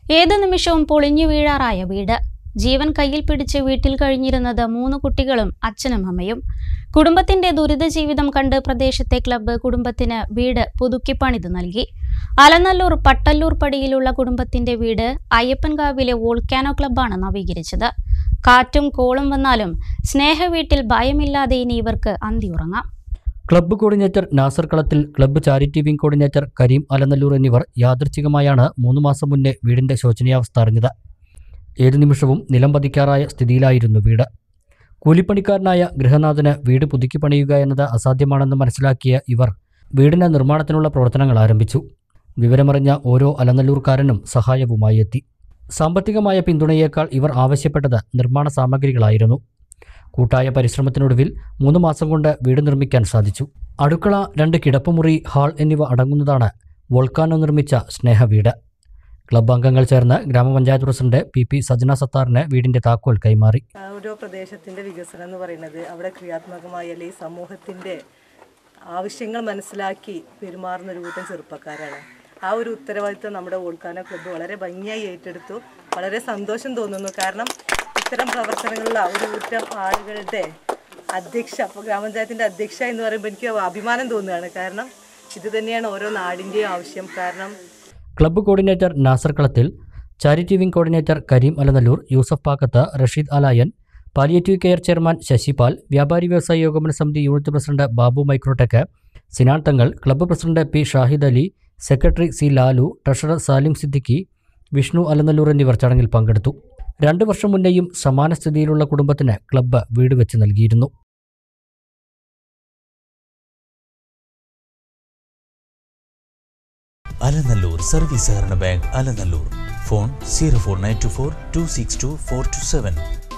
ഏത് നിമിഷവും പൊളിഞ്ഞു വീഴാറായ വീട്. ജീവൻ കയ്യിൽ പിടിച്ച് വീട്ടിൽ കഴിഞ്ഞിരുന്നത് 3 കുട്ടികളും അച്ഛനും അമ്മയും. കുടുംബത്തിന്റെ ദുരിത ജീവിതം കണ്ട് പ്രദേശത്തെ ക്ലബ്ബ് കുടുംബത്തിന് വീട് പുതുക്കി പണിത് നൽകി. അലനല്ലൂർ പട്ടല്ലൂർ പടിയിലുള്ള കുടുംബത്തിന്റെ വീട് അയ്യപ്പൻകാവിലെ വോൾക്കാനോ ക്ലബ്ബാണ് നവീകരിച്ചത്. കാറ്റും കോളും വന്നാലും സ്നേഹവീട്ടിൽ ഭയമില്ലാതെ ഇനി ഇവർക്ക് അന്തിയുറങ്ങാം. Club coordinator Nasar Kalathil, club charity wing coordinator Kareem Alanallur എന്നിവർ യാദൃച്ഛികമായാണ് 3 മാസം മുന്നേ വീടിന്റെ ശോചനീയാവസ്ഥ അറിഞ്ഞത്. ഏതു നിമിഷവും നിലം പതിക്കാറായ സ്ഥിതിയിലായിരുന്നു വീട്. കൂലിപ്പണിക്കാരനായ ഗൃഹനാഥന് വീട് പുതുക്കി പണിയുക എന്നത് അസാധ്യമാണെന്ന് മനസ്സിലാക്കിയ ഇവർ വീടിന്റെ നിർമ്മാണത്തിനുള്ള പ്രവർത്തനങ്ങൾ ആരംഭിച്ചു. വിവരമറിഞ്ഞ ഓരോ അലനല്ലൂർക്കാരനും സഹായവുമായി എത്തി. സാമ്പത്തികമായ പിന്തുണയേക്കാൾ ഇവർ ആവശ്യപ്പെട്ടത് നിർമ്മാണ സാമഗ്രികളായിരുന്നു. കൂട്ടായ പരിശ്രമത്തിനൊടുവിൽ 3 മാസം കൊണ്ട് വീട് നിർമ്മിക്കാൻ സാധിച്ചു. അടുക്കള, 2 കിടപ്പുമുറി, ഹാൾ എന്നിവ അടങ്ങുന്നതാണ് വോൾക്കാനോ നിർമ്മിച്ച സ്നേഹവീട്. ക്ലബ്ബ് അംഗങ്ങൾ ചേർന്ന് ഗ്രാമപഞ്ചായത്ത് പ്രസിഡന്റ് പി സജന സത്താറിന് വീടിന്റെ താക്കോൽ കൈമാറി. ഓരോ പ്രദേശത്തിന്റെ വികസനം എന്ന് പറയുന്നത് അവിടെ ക്രിയാത്മകമായ അല്ലെങ്കിൽ സമൂഹത്തിന്റെ ആവശ്യങ്ങൾ മനസ്സിലാക്കി പെരുമാറുന്ന ഒരു കൂട്ടം ചെറുപ്പക്കാരാണ്. ആ ഒരു ഉത്തരവാദിത്വം നമ്മുടെ വോൾക്കാനോ ക്ലബ്ബ് വളരെ ഭംഗിയായി ഏറ്റെടുത്തു. വളരെ സന്തോഷം തോന്നുന്നു. കാരണം ഇത്തരം പ്രവർത്തനങ്ങളിലുള്ള ഒരു കൂട്ടം ആളുകളുടെ അധ്യക്ഷ, അപ്പോൾ ഗ്രാമപഞ്ചായത്തിൻ്റെ അധ്യക്ഷ എന്ന് പറയുമ്പോൾ എനിക്ക് അഭിമാനം തോന്നുകയാണ്. കാരണം ഇത് തന്നെയാണ് ഓരോ നാടിൻ്റെയും ആവശ്യം. കാരണം club coordinator Nasar Kalathil, charity wing coordinator Kareem Alanallur, Yusuf Pakkath, Rasheed Alayan, palliative care chairman Shashipal, വ്യാപാരി വ്യവസായ ഏകോപന സമിതി unit president Babu Microtech, Sinan Thangal, club president P Shahid Ali, secretary C Lalu, treasurer Salim Siddiqui, Vishnu Alanallur എന്നിവർ ചടങ്ങിൽ പങ്കെടുത്തു. 2 വർഷം മുന്നേയും സമാന സ്ഥിതിയിലുള്ള കുടുംബത്തിന് ക്ലബ്ബ് വീട് വെച്ച് നൽകിയിരുന്നു. അലനല്ലൂർ സർവീസ് സഹകരണ ബാങ്ക്, അലനല്ലൂർ. ഫോൺ 04924 262 427.